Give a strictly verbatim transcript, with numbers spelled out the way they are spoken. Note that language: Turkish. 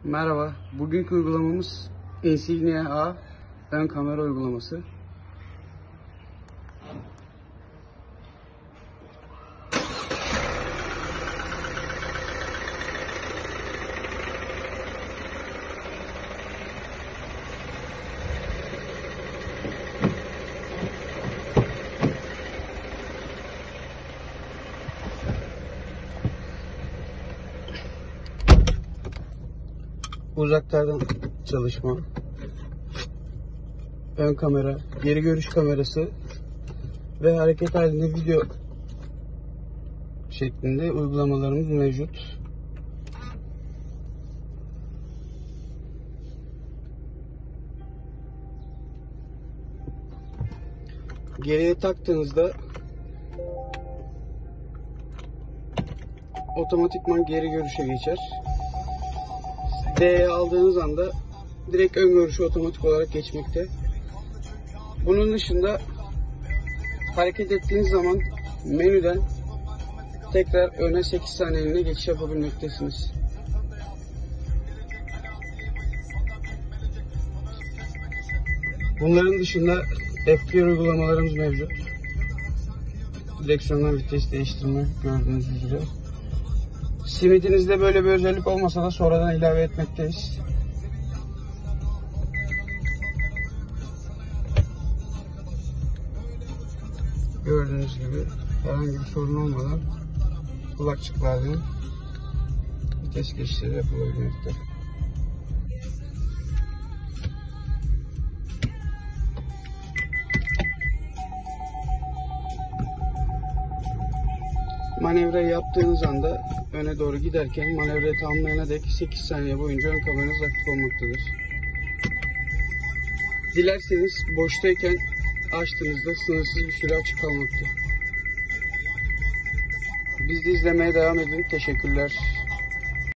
Merhaba, bugünkü uygulamamız Insignia A ön kamera uygulaması. Uzaklardan çalışma, ön kamera, geri görüş kamerası ve hareket halinde video şeklinde uygulamalarımız mevcut. Geriye taktığınızda otomatikman geri görüşe geçer. D'ye aldığınız anda direkt ön görüşü otomatik olarak geçmekte. Bunun dışında hareket ettiğiniz zaman menüden tekrar öne sekiz saniyeliğine geçiş yapabilmektesiniz. Bunların dışında F G uygulamalarımız mevcut. Direksiyondan vites değiştirme gördüğünüz üzere. Simitinizde böyle bir özellik olmasa da sonradan ilave etmekteyiz. Gördüğünüz gibi herhangi bir sorun olmadan kulakçıklardan vites geçişleri yapılabilmekte. Manevrayı yaptığınız anda öne doğru giderken manevrayı tamamlayana dek sekiz saniye boyunca ön kameranız aktif olmaktadır. Dilerseniz boştayken açtığınızda sınırsız bir süre açık kalmaktadır. Bizi izlemeye devam edin. Teşekkürler.